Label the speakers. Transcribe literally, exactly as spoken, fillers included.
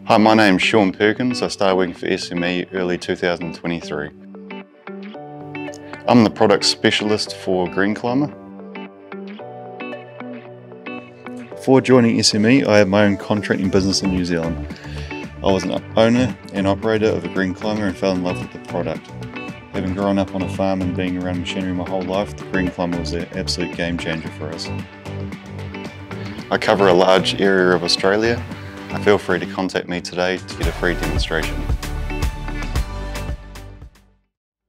Speaker 1: Hi, my name's Shawn Perkins. I started working for S M E early two thousand twenty-three. I'm the product specialist for Green Climber. Before joining S M E, I had my own contracting business in New Zealand. I was an owner and operator of a Green Climber and fell in love with the product. Having grown up on a farm and being around machinery my whole life, the Green Climber was an absolute game changer for us. I cover a large area of Australia. Feel free to contact me today to get a free demonstration.